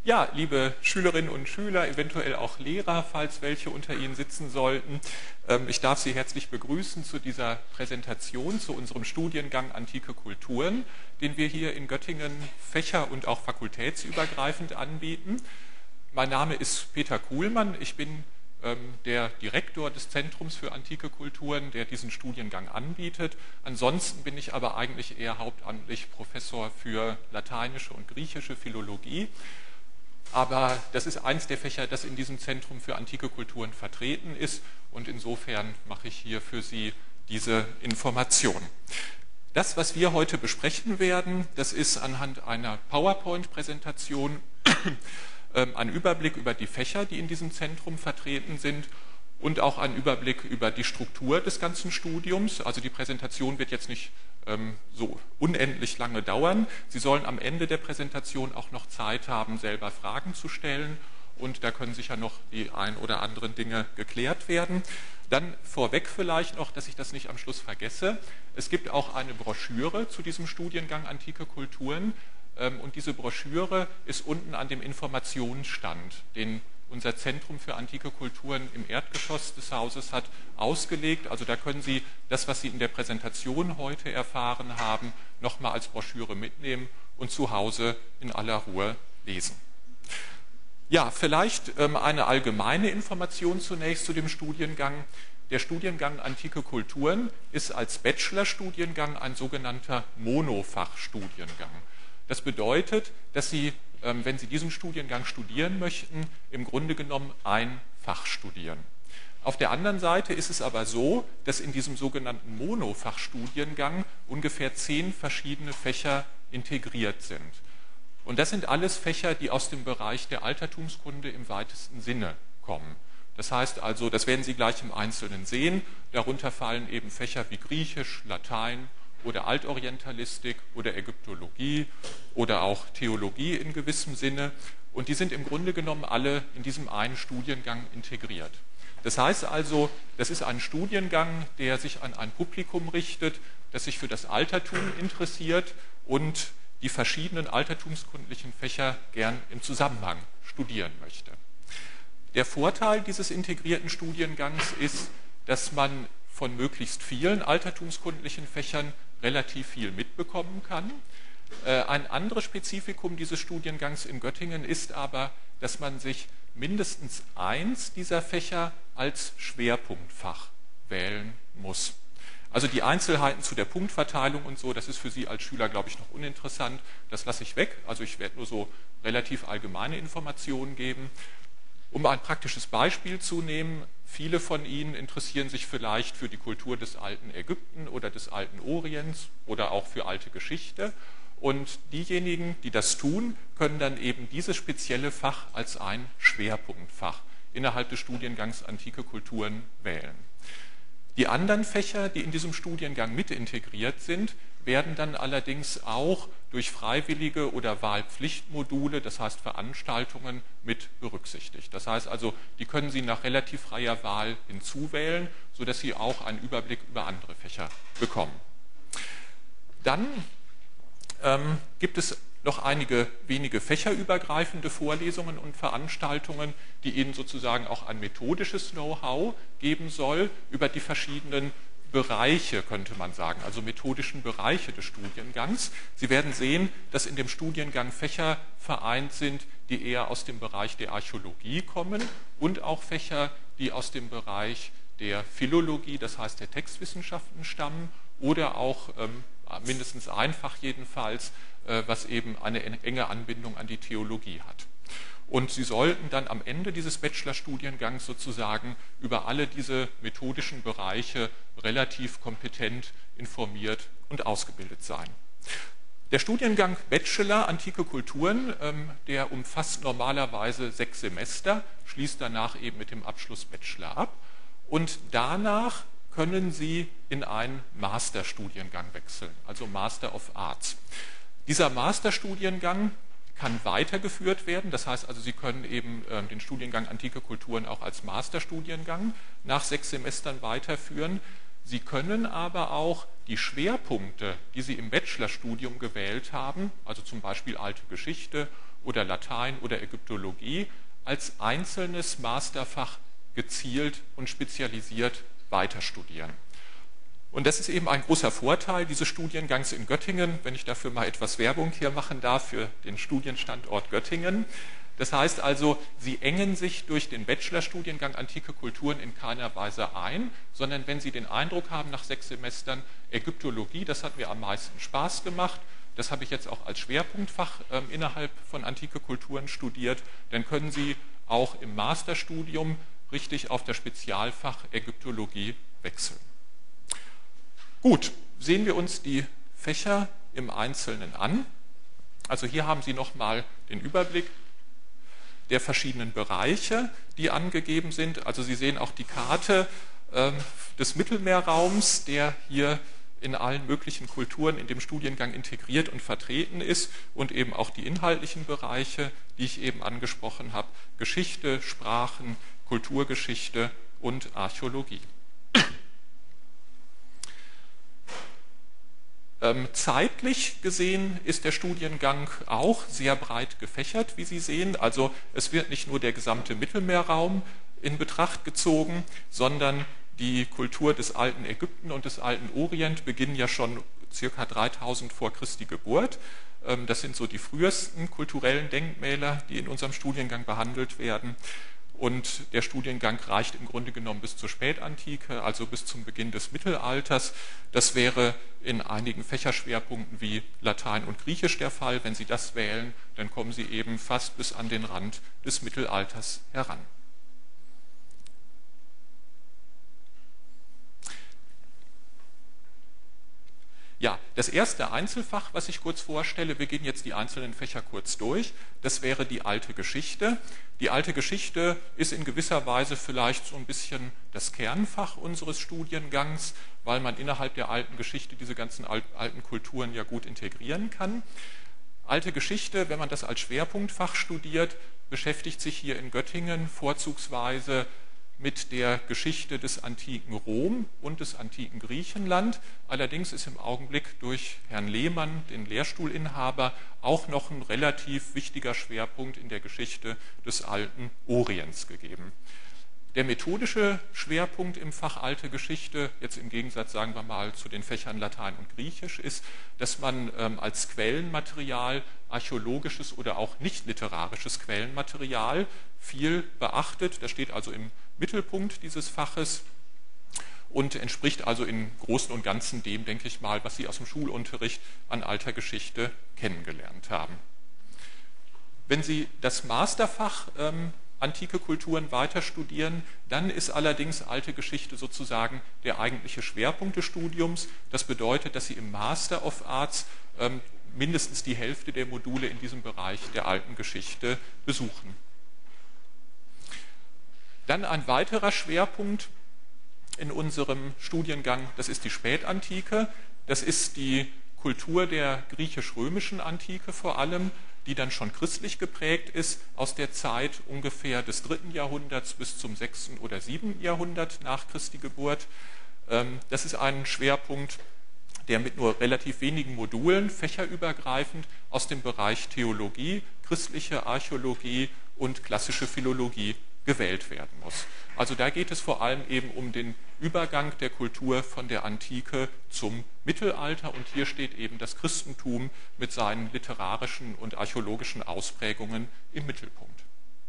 Ja, liebe Schülerinnen und Schüler, eventuell auch Lehrer, falls welche unter Ihnen sitzen sollten. Ich darf Sie herzlich begrüßen zu dieser Präsentation zu unserem Studiengang Antike Kulturen, den wir hier in Göttingen fächer- und auch fakultätsübergreifend anbieten. Mein Name ist Peter Kuhlmann, ich bin der Direktor des Zentrums für Antike Kulturen, der diesen Studiengang anbietet. Ansonsten bin ich aber eigentlich eher hauptamtlich Professor für lateinische und griechische Philologie. Aber das ist eins der Fächer, das in diesem Zentrum für Antike Kulturen vertreten ist und insofern mache ich hier für Sie diese Information. Das, was wir heute besprechen werden, das ist anhand einer PowerPoint-Präsentation ein Überblick über die Fächer, die in diesem Zentrum vertreten sind und auch ein Überblick über die Struktur des ganzen Studiums. Also die Präsentation wird jetzt nicht so unendlich lange dauern. Sie sollen am Ende der Präsentation auch noch Zeit haben, selber Fragen zu stellen und da können sicher noch die ein oder anderen Dinge geklärt werden. Dann vorweg vielleicht noch, dass ich das nicht am Schluss vergesse. Es gibt auch eine Broschüre zu diesem Studiengang Antike Kulturen. Und diese Broschüre ist unten an dem Informationsstand, den unser Zentrum für Antike Kulturen im Erdgeschoss des Hauses hat, ausgelegt. Also da können Sie das, was Sie in der Präsentation heute erfahren haben, nochmal als Broschüre mitnehmen und zu Hause in aller Ruhe lesen. Ja, vielleicht eine allgemeine Information zunächst zu dem Studiengang. Der Studiengang Antike Kulturen ist als Bachelorstudiengang ein sogenannter Monofachstudiengang. Das bedeutet, dass Sie, wenn Sie diesen Studiengang studieren möchten, im Grunde genommen ein Fach studieren. Auf der anderen Seite ist es aber so, dass in diesem sogenannten Monofachstudiengang ungefähr 10 verschiedene Fächer integriert sind. Und das sind alles Fächer, die aus dem Bereich der Altertumskunde im weitesten Sinne kommen. Das heißt also, das werden Sie gleich im Einzelnen sehen, darunter fallen eben Fächer wie Griechisch, Latein oder Altorientalistik oder Ägyptologie oder auch Theologie in gewissem Sinne. Und die sind im Grunde genommen alle in diesem einen Studiengang integriert. Das heißt also, das ist ein Studiengang, der sich an ein Publikum richtet, das sich für das Altertum interessiert und die verschiedenen altertumskundlichen Fächer gern im Zusammenhang studieren möchte. Der Vorteil dieses integrierten Studiengangs ist, dass man von möglichst vielen altertumskundlichen Fächern relativ viel mitbekommen kann. Ein anderes Spezifikum dieses Studiengangs in Göttingen ist aber, dass man sich mindestens eins dieser Fächer als Schwerpunktfach wählen muss. Also die Einzelheiten zu der Punktverteilung und so, das ist für Sie als Schüler, glaube ich, noch uninteressant. Das lasse ich weg. Also ich werde nur so relativ allgemeine Informationen geben. Um ein praktisches Beispiel zu nehmen, viele von Ihnen interessieren sich vielleicht für die Kultur des alten Ägypten oder des alten Orients oder auch für alte Geschichte. Und diejenigen, die das tun, können dann eben dieses spezielle Fach als ein Schwerpunktfach innerhalb des Studiengangs Antike Kulturen wählen. Die anderen Fächer, die in diesem Studiengang mit integriert sind, werden dann allerdings auch durch freiwillige oder Wahlpflichtmodule, das heißt Veranstaltungen, mit berücksichtigt. Das heißt also, die können Sie nach relativ freier Wahl hinzuwählen, sodass Sie auch einen Überblick über andere Fächer bekommen. Dann gibt es noch einige wenige fächerübergreifende Vorlesungen und Veranstaltungen, die Ihnen sozusagen auch ein methodisches Know-how geben soll über die verschiedenen Bereiche, könnte man sagen, also methodischen Bereiche des Studiengangs. Sie werden sehen, dass in dem Studiengang Fächer vereint sind, die eher aus dem Bereich der Archäologie kommen und auch Fächer, die aus dem Bereich der Philologie, das heißt der Textwissenschaften stammen oder auch mindestens ein Fach jedenfalls, was eben eine enge Anbindung an die Theologie hat. Und Sie sollten dann am Ende dieses Bachelorstudiengangs sozusagen über alle diese methodischen Bereiche relativ kompetent informiert und ausgebildet sein. Der Studiengang Bachelor Antike Kulturen, der umfasst normalerweise 6 Semester, schließt danach eben mit dem Abschluss Bachelor ab und danach können Sie in einen Masterstudiengang wechseln, also Master of Arts. Dieser Masterstudiengang kann weitergeführt werden, das heißt also, Sie können eben den Studiengang Antike Kulturen auch als Masterstudiengang nach 6 Semestern weiterführen. Sie können aber auch die Schwerpunkte, die Sie im Bachelorstudium gewählt haben, also zum Beispiel alte Geschichte oder Latein oder Ägyptologie als einzelnes Masterfach gezielt und spezialisiert weiter studieren. Und das ist eben ein großer Vorteil dieses Studiengangs in Göttingen, wenn ich dafür mal etwas Werbung hier machen darf für den Studienstandort Göttingen. Das heißt also, Sie engen sich durch den Bachelorstudiengang Antike Kulturen in keiner Weise ein, sondern wenn Sie den Eindruck haben nach 6 Semestern Ägyptologie, das hat mir am meisten Spaß gemacht, das habe ich jetzt auch als Schwerpunktfach innerhalb von Antike Kulturen studiert, dann können Sie auch im Masterstudium richtig auf das Spezialfach Ägyptologie wechseln. Gut, sehen wir uns die Fächer im Einzelnen an. Also hier haben Sie nochmal den Überblick der verschiedenen Bereiche, die angegeben sind. Also Sie sehen auch die Karte des Mittelmeerraums, der hier in allen möglichen Kulturen in dem Studiengang integriert und vertreten ist und eben auch die inhaltlichen Bereiche, die ich eben angesprochen habe, Geschichte, Sprachen, Kulturgeschichte und Archäologie. Zeitlich gesehen ist der Studiengang auch sehr breit gefächert, wie Sie sehen. Also es wird nicht nur der gesamte Mittelmeerraum in Betracht gezogen, sondern die Kultur des alten Ägypten und des alten Orient beginnen ja schon ca. 3000 vor Christi Geburt. Das sind so die frühesten kulturellen Denkmäler, die in unserem Studiengang behandelt werden. Und der Studiengang reicht im Grunde genommen bis zur Spätantike, also bis zum Beginn des Mittelalters. Das wäre in einigen Fächerschwerpunkten wie Latein und Griechisch der Fall. Wenn Sie das wählen, dann kommen Sie eben fast bis an den Rand des Mittelalters heran. Ja, das erste Einzelfach, was ich kurz vorstelle, wir gehen jetzt die einzelnen Fächer kurz durch, das wäre die alte Geschichte. Die alte Geschichte ist in gewisser Weise vielleicht so ein bisschen das Kernfach unseres Studiengangs, weil man innerhalb der alten Geschichte diese ganzen alten Kulturen ja gut integrieren kann. Alte Geschichte, wenn man das als Schwerpunktfach studiert, beschäftigt sich hier in Göttingen vorzugsweise mit der Geschichte des antiken Rom und des antiken Griechenland. Allerdings ist im Augenblick durch Herrn Lehmann, den Lehrstuhlinhaber, auch noch ein relativ wichtiger Schwerpunkt in der Geschichte des alten Orients gegeben. Der methodische Schwerpunkt im Fach Alte Geschichte, jetzt im Gegensatz, sagen wir mal, zu den Fächern Latein und Griechisch, ist, dass man als Quellenmaterial archäologisches oder auch nicht literarisches Quellenmaterial viel beachtet. Das steht also im Mittelpunkt dieses Faches und entspricht also im Großen und Ganzen dem, denke ich mal, was Sie aus dem Schulunterricht an alter Geschichte kennengelernt haben. Wenn Sie das Masterfach Antike Kulturen weiter studieren, dann ist allerdings alte Geschichte sozusagen der eigentliche Schwerpunkt des Studiums. Das bedeutet, dass Sie im Master of Arts mindestens die Hälfte der Module in diesem Bereich der alten Geschichte besuchen. Dann ein weiterer Schwerpunkt in unserem Studiengang, das ist die Spätantike. Das ist die Kultur der griechisch-römischen Antike vor allem, die dann schon christlich geprägt ist, aus der Zeit ungefähr des 3. Jahrhunderts bis zum 6. oder 7. Jahrhundert nach Christi Geburt. Das ist ein Schwerpunkt, der mit nur relativ wenigen Modulen fächerübergreifend aus dem Bereich Theologie, christliche Archäologie und klassische Philologie gewählt werden muss. Also da geht es vor allem eben um den Übergang der Kultur von der Antike zum Mittelalter und hier steht eben das Christentum mit seinen literarischen und archäologischen Ausprägungen im Mittelpunkt.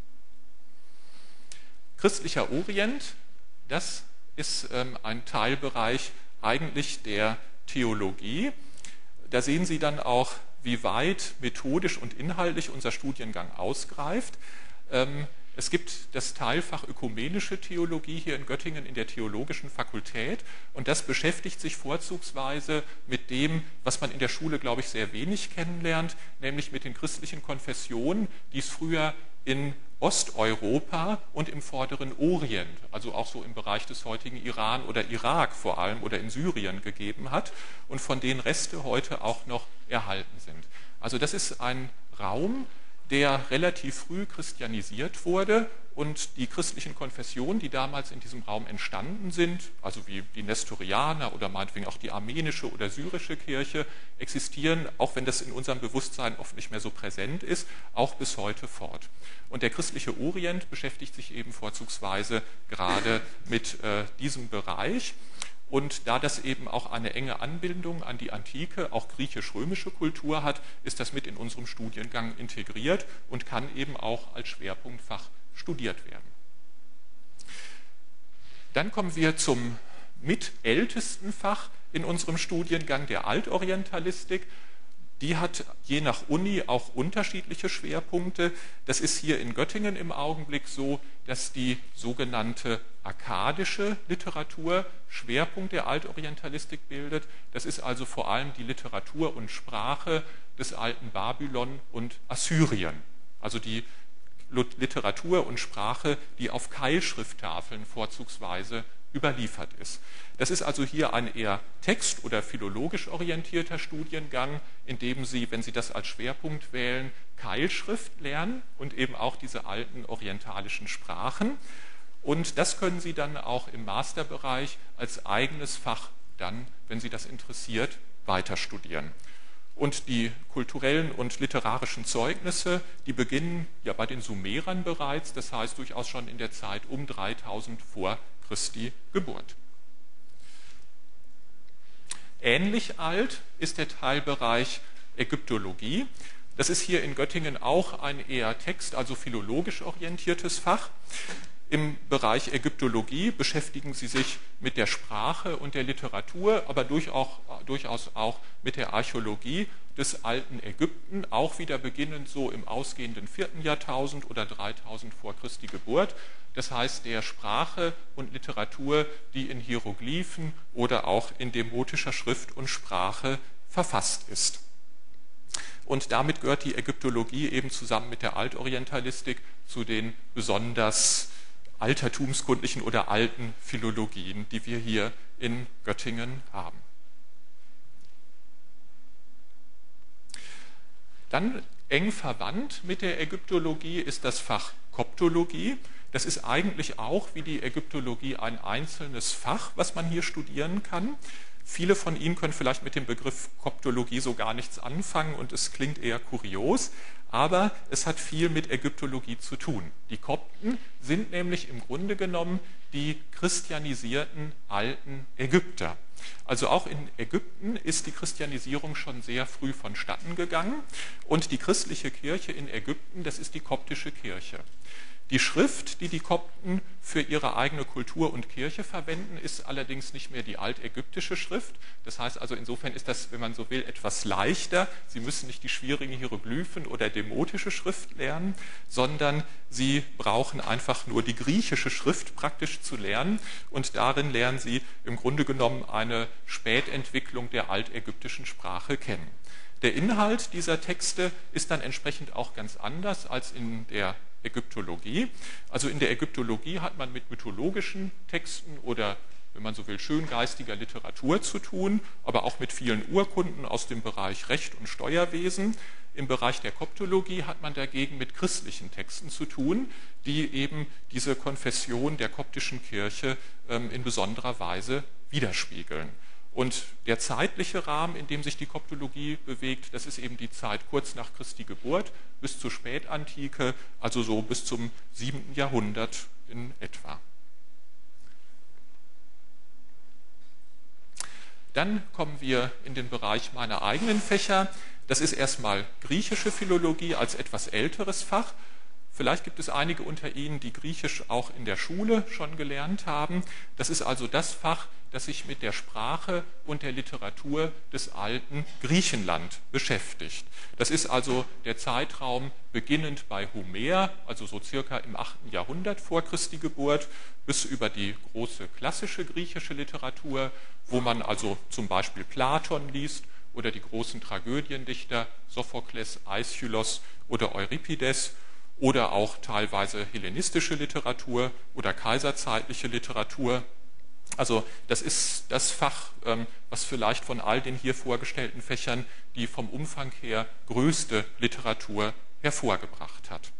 Christlicher Orient, das ist ein Teilbereich eigentlich der Theologie. Da sehen Sie dann auch, wie weit methodisch und inhaltlich unser Studiengang ausgreift. Es gibt das Teilfach Ökumenische Theologie hier in Göttingen in der Theologischen Fakultät und das beschäftigt sich vorzugsweise mit dem, was man in der Schule, glaube ich, sehr wenig kennenlernt, nämlich mit den christlichen Konfessionen, die es früher in Osteuropa und im Vorderen Orient, also auch so im Bereich des heutigen Iran oder Irak vor allem oder in Syrien gegeben hat und von denen Reste heute auch noch erhalten sind. Also das ist ein Raum, der relativ früh christianisiert wurde und die christlichen Konfessionen, die damals in diesem Raum entstanden sind, also wie die Nestorianer oder meinetwegen auch die armenische oder syrische Kirche, existieren, auch wenn das in unserem Bewusstsein oft nicht mehr so präsent ist, auch bis heute fort. Und der christliche Orient beschäftigt sich eben vorzugsweise gerade mit diesem Bereich. Und da das eben auch eine enge Anbindung an die Antike, auch griechisch-römische Kultur hat, ist das mit in unserem Studiengang integriert und kann eben auch als Schwerpunktfach studiert werden. Dann kommen wir zum mitältesten Fach in unserem Studiengang, der Altorientalistik. Die hat je nach Uni auch unterschiedliche Schwerpunkte. Das ist hier in Göttingen im Augenblick so, dass die sogenannte akkadische Literatur Schwerpunkt der Altorientalistik bildet. Das ist also vor allem die Literatur und Sprache des alten Babylon und Assyrien. Also die Literatur und Sprache, die auf Keilschrifttafeln vorzugsweise überliefert ist. Das ist also hier ein eher text- oder philologisch orientierter Studiengang, in dem Sie, wenn Sie das als Schwerpunkt wählen, Keilschrift lernen und eben auch diese alten orientalischen Sprachen. Und das können Sie dann auch im Masterbereich als eigenes Fach dann, wenn Sie das interessiert, weiter studieren. Und die kulturellen und literarischen Zeugnisse, die beginnen ja bei den Sumerern bereits, das heißt durchaus schon in der Zeit um 3000 vor Christi Geburt. Ähnlich alt ist der Teilbereich Ägyptologie. Das ist hier in Göttingen auch ein eher text-, also philologisch orientiertes Fach. Im Bereich Ägyptologie beschäftigen Sie sich mit der Sprache und der Literatur, aber durchaus auch mit der Archäologie des alten Ägypten, auch wieder beginnend so im ausgehenden 4. Jahrtausend oder 3000 vor Christi Geburt. Das heißt, der Sprache und Literatur, die in Hieroglyphen oder auch in demotischer Schrift und Sprache verfasst ist. Und damit gehört die Ägyptologie eben zusammen mit der Altorientalistik zu den besonders altertumskundlichen oder alten Philologien, die wir hier in Göttingen haben. Dann eng verwandt mit der Ägyptologie ist das Fach Koptologie. Das ist eigentlich auch wie die Ägyptologie ein einzelnes Fach, was man hier studieren kann. Viele von Ihnen können vielleicht mit dem Begriff Koptologie so gar nichts anfangen und es klingt eher kurios, aber es hat viel mit Ägyptologie zu tun. Die Kopten sind nämlich im Grunde genommen die christianisierten alten Ägypter. Also auch in Ägypten ist die Christianisierung schon sehr früh vonstatten gegangen und die christliche Kirche in Ägypten, das ist die koptische Kirche. Die Schrift, die die Kopten für ihre eigene Kultur und Kirche verwenden, ist allerdings nicht mehr die altägyptische Schrift. Das heißt also, insofern ist das, wenn man so will, etwas leichter. Sie müssen nicht die schwierigen Hieroglyphen oder demotische Schrift lernen, sondern Sie brauchen einfach nur die griechische Schrift praktisch zu lernen. Und darin lernen Sie im Grunde genommen eine Spätentwicklung der altägyptischen Sprache kennen. Der Inhalt dieser Texte ist dann entsprechend auch ganz anders als in der Ägyptologie. Also in der Ägyptologie hat man mit mythologischen Texten oder, wenn man so will, schöngeistiger Literatur zu tun, aber auch mit vielen Urkunden aus dem Bereich Recht und Steuerwesen. Im Bereich der Koptologie hat man dagegen mit christlichen Texten zu tun, die eben diese Konfession der koptischen Kirche in besonderer Weise widerspiegeln. Und der zeitliche Rahmen, in dem sich die Koptologie bewegt, das ist eben die Zeit kurz nach Christi Geburt bis zur Spätantike, also so bis zum 7. Jahrhundert in etwa. Dann kommen wir in den Bereich meiner eigenen Fächer. Das ist erstmal griechische Philologie als etwas älteres Fach. Vielleicht gibt es einige unter Ihnen, die Griechisch auch in der Schule schon gelernt haben. Das ist also das Fach, das sich mit der Sprache und der Literatur des alten Griechenland beschäftigt. Das ist also der Zeitraum beginnend bei Homer, also so circa im 8. Jahrhundert vor Christi Geburt, bis über die große klassische griechische Literatur, wo man also zum Beispiel Platon liest oder die großen Tragödiendichter Sophokles, Aeschylos oder Euripides, oder auch teilweise hellenistische Literatur oder kaiserzeitliche Literatur. Also das ist das Fach, was vielleicht von all den hier vorgestellten Fächern die vom Umfang her größte Literatur hervorgebracht hat.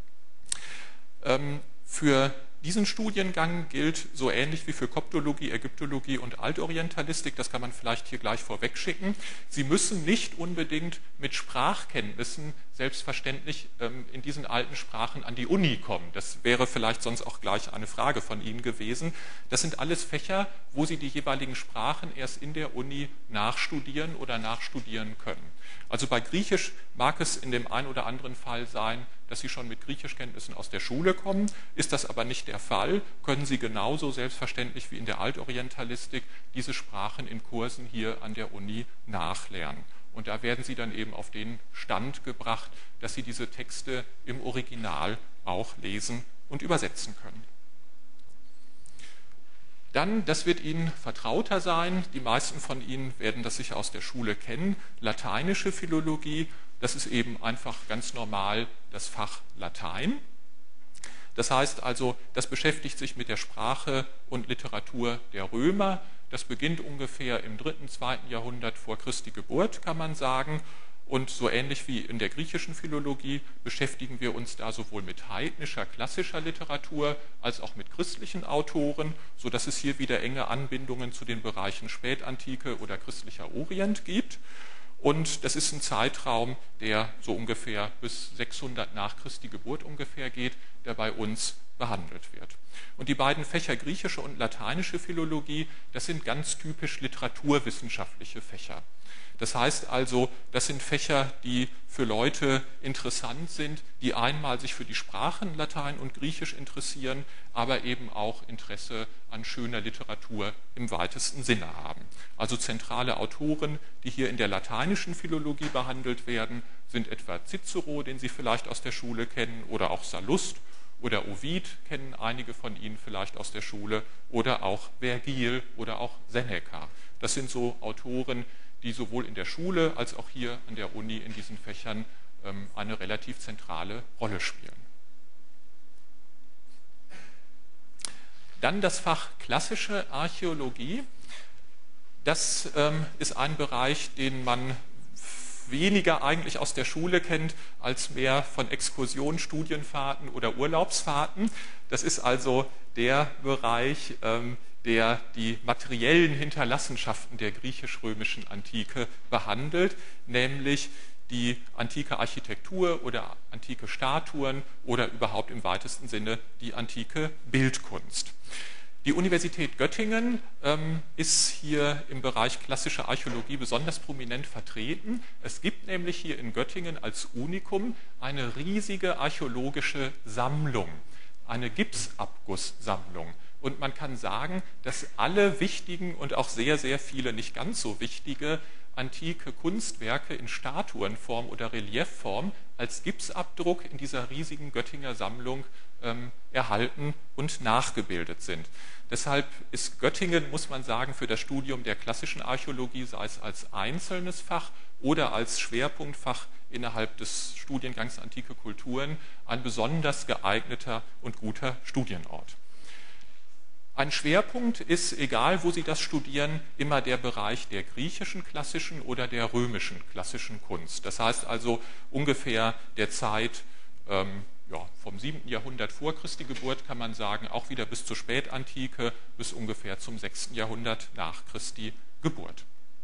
Für diesen Studiengang gilt so ähnlich wie für Koptologie, Ägyptologie und Altorientalistik, das kann man vielleicht hier gleich vorwegschicken, Sie müssen nicht unbedingt mit Sprachkenntnissen selbstverständlich in diesen alten Sprachen an die Uni kommen. Das wäre vielleicht sonst auch gleich eine Frage von Ihnen gewesen. Das sind alles Fächer, wo Sie die jeweiligen Sprachen erst in der Uni nachstudieren oder nachstudieren können. Also bei Griechisch mag es in dem einen oder anderen Fall sein, dass Sie schon mit Griechischkenntnissen aus der Schule kommen. Ist das aber nicht der Fall, können Sie genauso selbstverständlich wie in der Altorientalistik diese Sprachen in Kursen hier an der Uni nachlernen. Und da werden Sie dann eben auf den Stand gebracht, dass Sie diese Texte im Original auch lesen und übersetzen können. Dann, das wird Ihnen vertrauter sein, die meisten von Ihnen werden das sicher aus der Schule kennen, lateinische Philologie, das ist eben einfach ganz normal das Fach Latein. Das heißt also, das beschäftigt sich mit der Sprache und Literatur der Römer. Das beginnt ungefähr im 3., 2. Jahrhundert vor Christi Geburt, kann man sagen. Und so ähnlich wie in der griechischen Philologie beschäftigen wir uns da sowohl mit heidnischer, klassischer Literatur als auch mit christlichen Autoren, sodass es hier wieder enge Anbindungen zu den Bereichen Spätantike oder christlicher Orient gibt. Und das ist ein Zeitraum, der so ungefähr bis 600 nach Christi Geburt ungefähr geht, der bei uns behandelt wird. Und die beiden Fächer griechische und lateinische Philologie, das sind ganz typisch literaturwissenschaftliche Fächer. Das heißt also, das sind Fächer, die für Leute interessant sind, die einmal sich für die Sprachen Latein und Griechisch interessieren, aber eben auch Interesse an schöner Literatur im weitesten Sinne haben. Also zentrale Autoren, die hier in der lateinischen Philologie behandelt werden, sind etwa Cicero, den Sie vielleicht aus der Schule kennen, oder auch Sallust oder Ovid kennen einige von Ihnen vielleicht aus der Schule, oder auch Vergil oder auch Seneca. Das sind so Autoren, die sowohl in der Schule als auch hier an der Uni in diesen Fächern eine relativ zentrale Rolle spielen. Dann das Fach klassische Archäologie. Das ist ein Bereich, den man weniger eigentlich aus der Schule kennt, als mehr von Exkursionen, Studienfahrten oder Urlaubsfahrten. Das ist also der Bereich, der die materiellen Hinterlassenschaften der griechisch-römischen Antike behandelt, nämlich die antike Architektur oder antike Statuen oder überhaupt im weitesten Sinne die antike Bildkunst. Die Universität Göttingen ist hier im Bereich klassische Archäologie besonders prominent vertreten. Es gibt nämlich hier in Göttingen als Unikum eine riesige archäologische Sammlung, eine Gipsabgusssammlung. Und man kann sagen, dass alle wichtigen und auch sehr, sehr viele nicht ganz so wichtige antike Kunstwerke in Statuenform oder Reliefform als Gipsabdruck in dieser riesigen Göttinger Sammlung erhalten und nachgebildet sind. Deshalb ist Göttingen, muss man sagen, für das Studium der klassischen Archäologie, sei es als einzelnes Fach oder als Schwerpunktfach innerhalb des Studiengangs Antike Kulturen, ein besonders geeigneter und guter Studienort. Ein Schwerpunkt ist, egal wo Sie das studieren, immer der Bereich der griechischen klassischen oder der römischen klassischen Kunst. Das heißt also ungefähr der Zeit vom 7. Jahrhundert vor Christi Geburt, kann man sagen, auch wieder bis zur Spätantike, bis ungefähr zum 6. Jahrhundert nach Christi Geburt.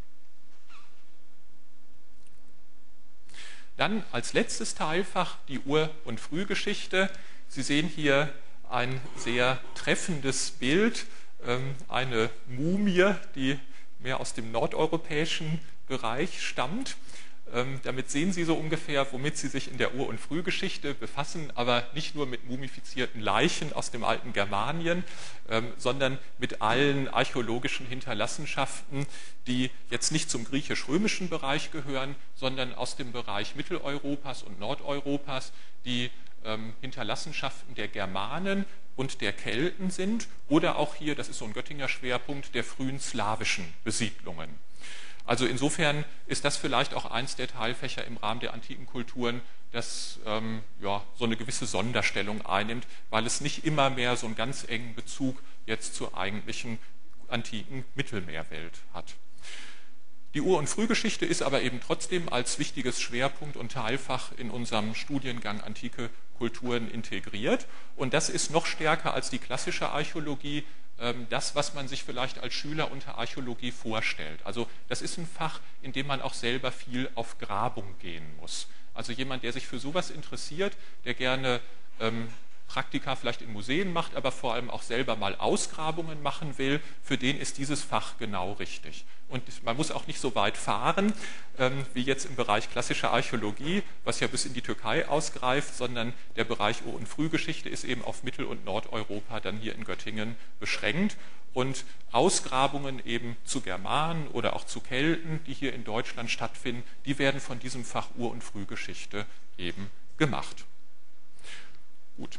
Dann als letztes Teilfach die Ur- und Frühgeschichte. Sie sehen hier ein sehr treffendes Bild, eine Mumie, die mehr aus dem nordeuropäischen Bereich stammt. Damit sehen Sie so ungefähr, womit Sie sich in der Ur- und Frühgeschichte befassen, aber nicht nur mit mumifizierten Leichen aus dem alten Germanien, sondern mit allen archäologischen Hinterlassenschaften, die jetzt nicht zum griechisch-römischen Bereich gehören, sondern aus dem Bereich Mitteleuropas und Nordeuropas, die Hinterlassenschaften der Germanen und der Kelten sind oder auch hier, das ist so ein Göttinger Schwerpunkt, der frühen slawischen Besiedlungen. Also insofern ist das vielleicht auch eins der Teilfächer im Rahmen der antiken Kulturen, das so eine gewisse Sonderstellung einnimmt, weil es nicht immer mehr so einen ganz engen Bezug jetzt zur eigentlichen antiken Mittelmeerwelt hat. Die Ur- und Frühgeschichte ist aber eben trotzdem als wichtiges Schwerpunkt und Teilfach in unserem Studiengang Antike Kulturen integriert. Und das ist noch stärker als die klassische Archäologie das, was man sich vielleicht als Schüler unter Archäologie vorstellt. Also das ist ein Fach, in dem man auch selber viel auf Grabung gehen muss. Also jemand, der sich für sowas interessiert, der gerne Praktika vielleicht in Museen macht, aber vor allem auch selber mal Ausgrabungen machen will, für den ist dieses Fach genau richtig. Und man muss auch nicht so weit fahren, wie jetzt im Bereich klassischer Archäologie, was ja bis in die Türkei ausgreift, sondern der Bereich Ur- und Frühgeschichte ist eben auf Mittel- und Nordeuropa dann hier in Göttingen beschränkt. Und Ausgrabungen eben zu Germanen oder auch zu Kelten, die hier in Deutschland stattfinden, die werden von diesem Fach Ur- und Frühgeschichte eben gemacht. Gut.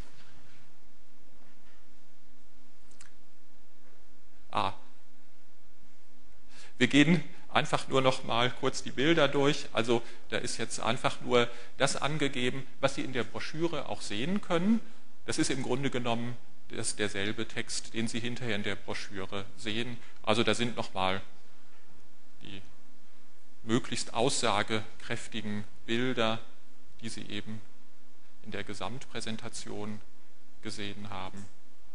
Wir gehen einfach nur noch mal kurz die Bilder durch. Also da ist jetzt einfach nur das angegeben, was Sie in der Broschüre auch sehen können. Das ist im Grunde genommen derselbe Text, den Sie hinterher in der Broschüre sehen. Also da sind noch mal die möglichst aussagekräftigen Bilder, die Sie eben in der Gesamtpräsentation gesehen haben.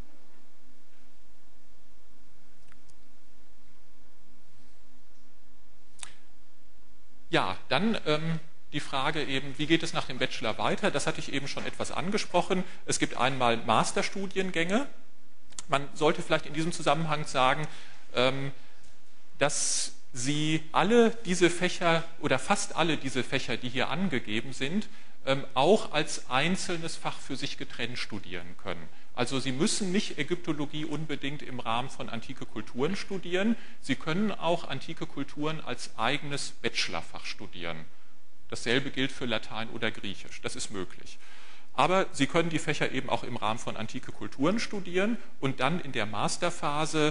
Ja, dann die Frage eben, wie geht es nach dem Bachelor weiter? Das hatte ich eben schon etwas angesprochen. Es gibt einmal Masterstudiengänge. Man sollte vielleicht in diesem Zusammenhang sagen, dass Sie alle diese Fächer oder fast alle diese Fächer, die hier angegeben sind, auch als einzelnes Fach für sich getrennt studieren können. Also Sie müssen nicht Ägyptologie unbedingt im Rahmen von antike Kulturen studieren. Sie können auch antike Kulturen als eigenes Bachelorfach studieren. Dasselbe gilt für Latein oder Griechisch. Das ist möglich. Aber Sie können die Fächer eben auch im Rahmen von antike Kulturen studieren und dann in der Masterphase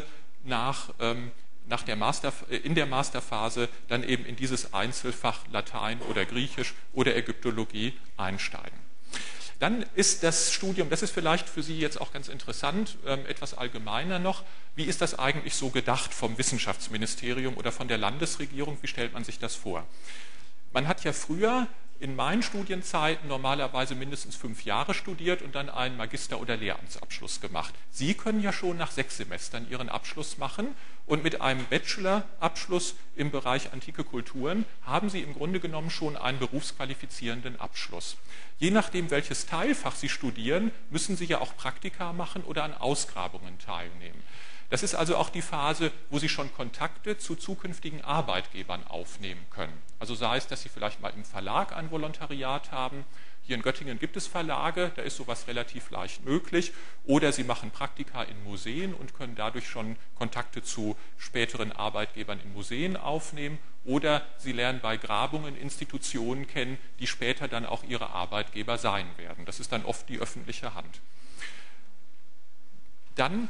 in der Masterphase dann eben in dieses Einzelfach Latein oder Griechisch oder Ägyptologie einsteigen. Dann ist das Studium, das ist vielleicht für Sie jetzt auch ganz interessant, etwas allgemeiner noch, wie ist das eigentlich so gedacht vom Wissenschaftsministerium oder von der Landesregierung, wie stellt man sich das vor? Man hat ja früher in meinen Studienzeiten normalerweise mindestens 5 Jahre studiert und dann einen Magister- oder Lehramtsabschluss gemacht. Sie können ja schon nach 6 Semestern Ihren Abschluss machen und mit einem Bachelorabschluss im Bereich antike Kulturen haben Sie im Grunde genommen schon einen berufsqualifizierenden Abschluss. Je nachdem, welches Teilfach Sie studieren, müssen Sie ja auch Praktika machen oder an Ausgrabungen teilnehmen. Das ist also auch die Phase, wo Sie schon Kontakte zu zukünftigen Arbeitgebern aufnehmen können. Also sei es, dass Sie vielleicht mal im Verlag ein Volontariat haben. Hier in Göttingen gibt es Verlage, da ist sowas relativ leicht möglich. Oder Sie machen Praktika in Museen und können dadurch schon Kontakte zu späteren Arbeitgebern in Museen aufnehmen. Oder Sie lernen bei Grabungen Institutionen kennen, die später dann auch Ihre Arbeitgeber sein werden. Das ist dann oft die öffentliche Hand. Dann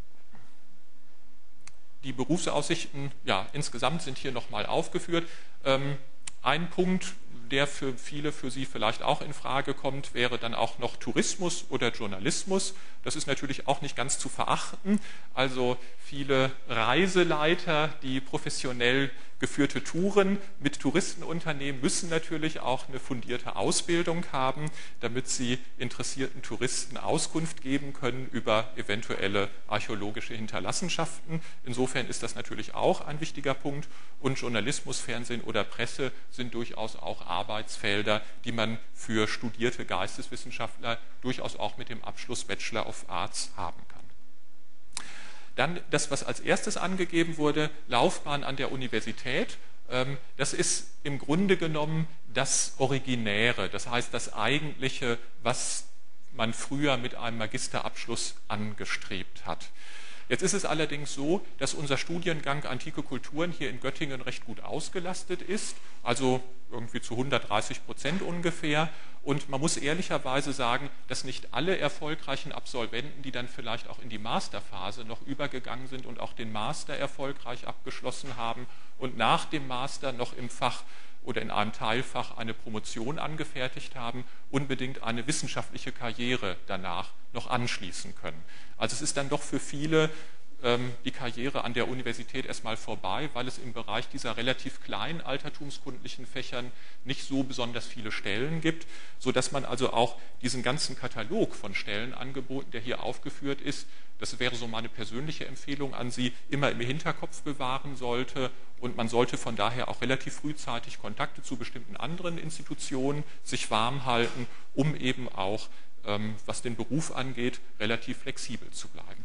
die Berufsaussichten, ja, insgesamt sind hier nochmal aufgeführt. Ein Punkt, der für viele, für Sie vielleicht auch in Frage kommt, wäre dann auch noch Tourismus oder Journalismus. Das ist natürlich auch nicht ganz zu verachten. Also viele Reiseleiter, die professionell geführte Touren mit Touristenunternehmen müssen natürlich auch eine fundierte Ausbildung haben, damit sie interessierten Touristen Auskunft geben können über eventuelle archäologische Hinterlassenschaften. Insofern ist das natürlich auch ein wichtiger Punkt. Und Journalismus, Fernsehen oder Presse sind durchaus auch Arbeitsfelder, die man für studierte Geisteswissenschaftler durchaus auch mit dem Abschluss Bachelor of Arts haben kann. Dann das, was als erstes angegeben wurde, Laufbahn an der Universität. Das ist im Grunde genommen das Originäre, das heißt das Eigentliche, was man früher mit einem Magisterabschluss angestrebt hat. Jetzt ist es allerdings so, dass unser Studiengang Antike Kulturen hier in Göttingen recht gut ausgelastet ist, also irgendwie zu 130% ungefähr. Und man muss ehrlicherweise sagen, dass nicht alle erfolgreichen Absolventen, die dann vielleicht auch in die Masterphase noch übergegangen sind und auch den Master erfolgreich abgeschlossen haben und nach dem Master noch im Fach oder in einem Teilfach eine Promotion angefertigt haben, unbedingt eine wissenschaftliche Karriere danach noch anschließen können. Also es ist dann doch für viele die Karriere an der Universität erstmal vorbei, weil es im Bereich dieser relativ kleinen altertumskundlichen Fächern nicht so besonders viele Stellen gibt, sodass man also auch diesen ganzen Katalog von Stellenangeboten, der hier aufgeführt ist, das wäre so meine persönliche Empfehlung an Sie, immer im Hinterkopf bewahren sollte, und man sollte von daher auch relativ frühzeitig Kontakte zu bestimmten anderen Institutionen sich warm halten, um eben auch, was den Beruf angeht, relativ flexibel zu bleiben.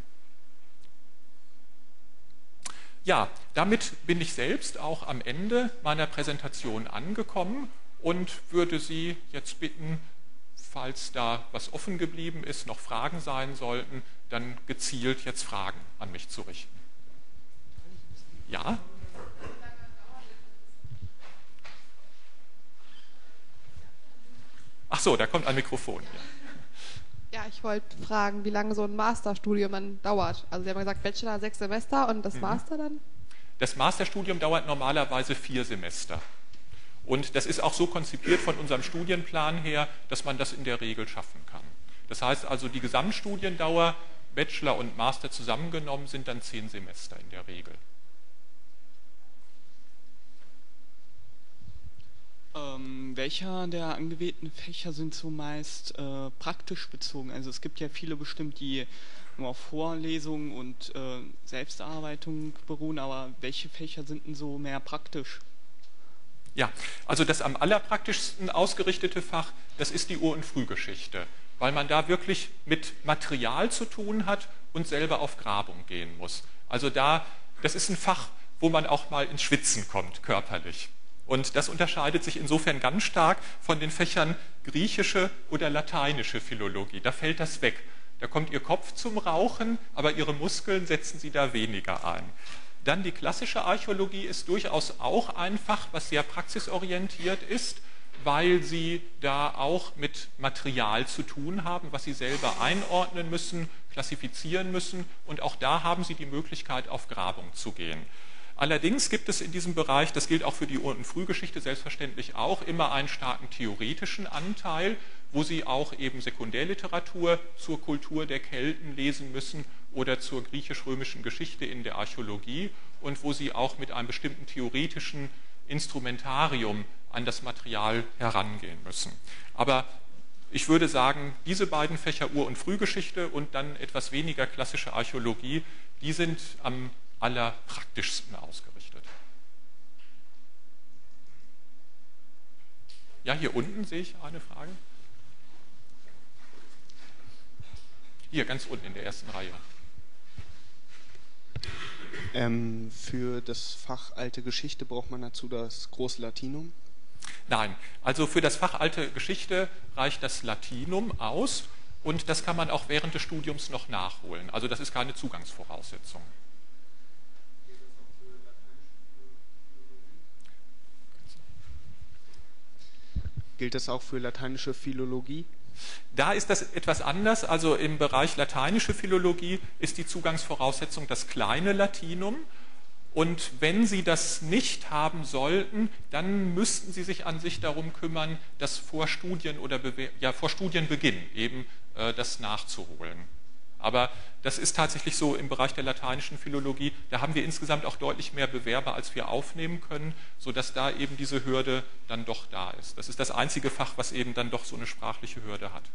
Ja, damit bin ich selbst auch am Ende meiner Präsentation angekommen und würde Sie jetzt bitten, falls da was offen geblieben ist, noch Fragen sein sollten, dann gezielt jetzt Fragen an mich zu richten. Ja? Ach so, da kommt ein Mikrofon. Ja, ich wollte fragen, wie lange so ein Masterstudium dann dauert. Also Sie haben gesagt, Bachelor 6 Semester und das Master dann? Das Masterstudium dauert normalerweise 4 Semester. Und das ist auch so konzipiert von unserem Studienplan her, dass man das in der Regel schaffen kann. Das heißt also, die Gesamtstudiendauer, Bachelor und Master zusammengenommen, sind dann 10 Semester in der Regel. Welcher der angewählten Fächer sind so meist praktisch bezogen? Also es gibt ja viele bestimmt, die nur auf Vorlesungen und Selbstarbeitung beruhen, aber welche Fächer sind denn so mehr praktisch? Ja, also das am allerpraktischsten ausgerichtete Fach, das ist die Ur- und Frühgeschichte, weil man da wirklich mit Material zu tun hat und selber auf Grabung gehen muss. Also das ist ein Fach, wo man auch mal ins Schwitzen kommt, körperlich. Und das unterscheidet sich insofern ganz stark von den Fächern griechische oder lateinische Philologie. Da fällt das weg. Da kommt Ihr Kopf zum Rauchen, aber Ihre Muskeln setzen Sie da weniger ein. Dann die klassische Archäologie ist durchaus auch ein Fach, was sehr praxisorientiert ist, weil Sie da auch mit Material zu tun haben, was Sie selber einordnen müssen, klassifizieren müssen. Und auch da haben Sie die Möglichkeit, auf Grabung zu gehen. Allerdings gibt es in diesem Bereich, das gilt auch für die Ur- und Frühgeschichte selbstverständlich auch, immer einen starken theoretischen Anteil, wo Sie auch eben Sekundärliteratur zur Kultur der Kelten lesen müssen oder zur griechisch-römischen Geschichte in der Archäologie und wo Sie auch mit einem bestimmten theoretischen Instrumentarium an das Material herangehen müssen. Aber ich würde sagen, diese beiden Fächer Ur- und Frühgeschichte und dann etwas weniger klassische Archäologie, die sind am allerpraktischsten ausgerichtet. Ja, hier unten sehe ich eine Frage. Hier, ganz unten in der ersten Reihe. Für das Fach Alte Geschichte braucht man dazu das große Latinum? Nein, also für das Fach Alte Geschichte reicht das Latinum aus und das kann man auch während des Studiums noch nachholen. Also das ist keine Zugangsvoraussetzung. Gilt das auch für lateinische Philologie? Da ist das etwas anders. Also im Bereich lateinische Philologie ist die Zugangsvoraussetzung das kleine Latinum. Und wenn Sie das nicht haben sollten, dann müssten Sie sich an sich darum kümmern, das vor Studien oder vor Studienbeginn eben das nachzuholen. Aber das ist tatsächlich so im Bereich der lateinischen Philologie. Da haben wir insgesamt auch deutlich mehr Bewerber, als wir aufnehmen können, sodass da eben diese Hürde dann doch da ist. Das ist das einzige Fach, was eben dann doch so eine sprachliche Hürde hat.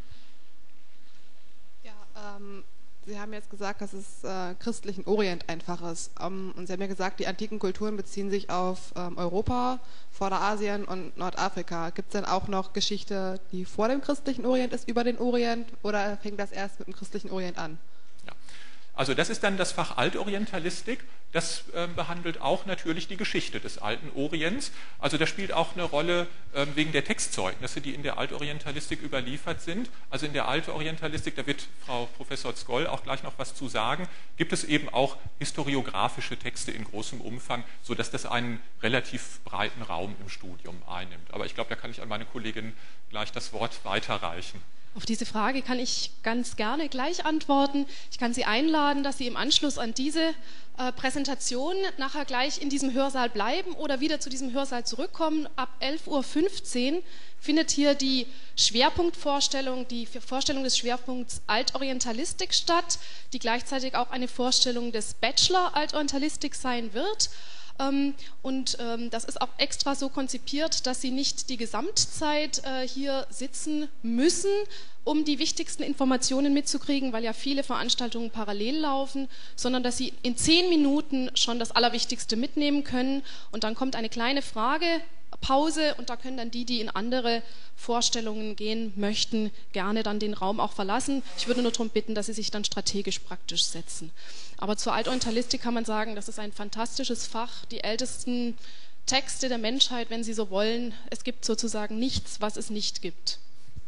Ja, Sie haben jetzt gesagt, dass es christlichen Orient einfach ist. Und Sie haben ja gesagt, die antiken Kulturen beziehen sich auf Europa, Vorderasien und Nordafrika. Gibt es denn auch noch Geschichte, die vor dem christlichen Orient ist, über den Orient, oder fängt das erst mit dem christlichen Orient an? Ja. Also das ist dann das Fach Altorientalistik. Das behandelt auch natürlich die Geschichte des alten Orients. Also das spielt auch eine Rolle wegen der Textzeugnisse, die in der Altorientalistik überliefert sind. Also in der Altorientalistik, da wird Frau Professor Zgoll auch gleich noch was zu sagen, gibt es eben auch historiografische Texte in großem Umfang, sodass das einen relativ breiten Raum im Studium einnimmt. Aber ich glaube, da kann ich an meine Kollegin gleich das Wort weiterreichen. Auf diese Frage kann ich ganz gerne gleich antworten. Ich kann Sie einladen, dass Sie im Anschluss an diese Präsentation Präsentation nachher gleich in diesem Hörsaal bleiben oder wieder zu diesem Hörsaal zurückkommen, ab 11:15 Uhr findet hier die Schwerpunktvorstellung, die Vorstellung des Schwerpunkts Altorientalistik statt, die gleichzeitig auch eine Vorstellung des Bachelor Altorientalistik sein wird. Das ist auch extra so konzipiert, dass Sie nicht die Gesamtzeit hier sitzen müssen, um die wichtigsten Informationen mitzukriegen, weil ja viele Veranstaltungen parallel laufen, sondern dass Sie in 10 Minuten schon das Allerwichtigste mitnehmen können und dann kommt eine kleine Fragepause und da können dann die in andere Vorstellungen gehen möchten, gerne dann den Raum auch verlassen. Ich würde nur darum bitten, dass Sie sich dann strategisch praktisch setzen. Aber zur Altorientalistik kann man sagen, das ist ein fantastisches Fach, die ältesten Texte der Menschheit, wenn Sie so wollen. Es gibt sozusagen nichts, was es nicht gibt.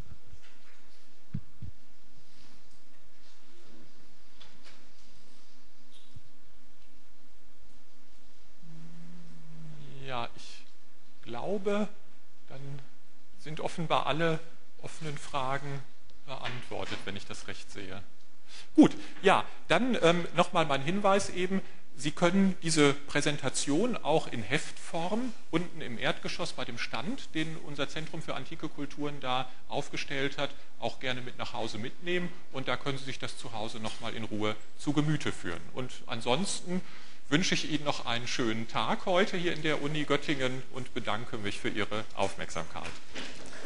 Ja, ich glaube, dann sind offenbar alle offenen Fragen beantwortet, wenn ich das recht sehe. Gut, ja, dann nochmal mein Hinweis eben, Sie können diese Präsentation auch in Heftform unten im Erdgeschoss bei dem Stand, den unser Zentrum für antike Kulturen da aufgestellt hat, auch gerne mit nach Hause mitnehmen und da können Sie sich das zu Hause nochmal in Ruhe zu Gemüte führen. Und ansonsten wünsche ich Ihnen noch einen schönen Tag heute hier in der Uni Göttingen und bedanke mich für Ihre Aufmerksamkeit.